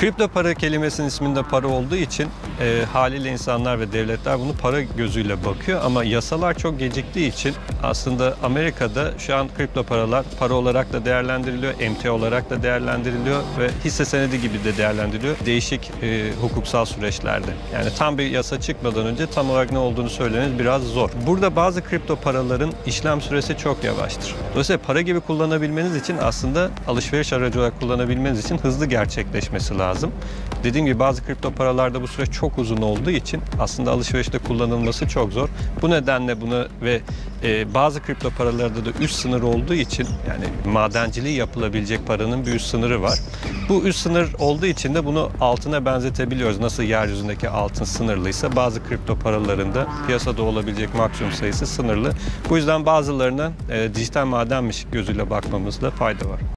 Kripto para kelimesinin isminde para olduğu için haliyle insanlar ve devletler bunu para gözüyle bakıyor ama yasalar çok geciktiği için aslında Amerika'da şu an kripto paralar para olarak da değerlendiriliyor, emtia olarak da değerlendiriliyor ve hisse senedi gibi de değerlendiriliyor değişik hukuksal süreçlerde. Yani tam bir yasa çıkmadan önce tam olarak ne olduğunu söylemeniz biraz zor. Burada bazı kripto paraların işlem süresi çok yavaştır. Dolayısıyla para gibi kullanabilmeniz için aslında alışveriş aracı olarak kullanabilmeniz için hızlı gerçekleşmesi lazım. Dediğim gibi bazı kripto paralarda bu süreç çok uzun olduğu için aslında alışverişte kullanılması çok zor. Bu nedenle bunu ve bazı kripto paralarda da üst sınır olduğu için yani madenciliği yapılabilecek paranın bir üst sınırı var. Bu üst sınır olduğu için de bunu altına benzetebiliyoruz. Nasıl yeryüzündeki altın sınırlıysa bazı kripto paralarında piyasada olabilecek maksimum sayısı sınırlı. Bu yüzden bazılarına dijital madenmiş gözüyle bakmamızda fayda var.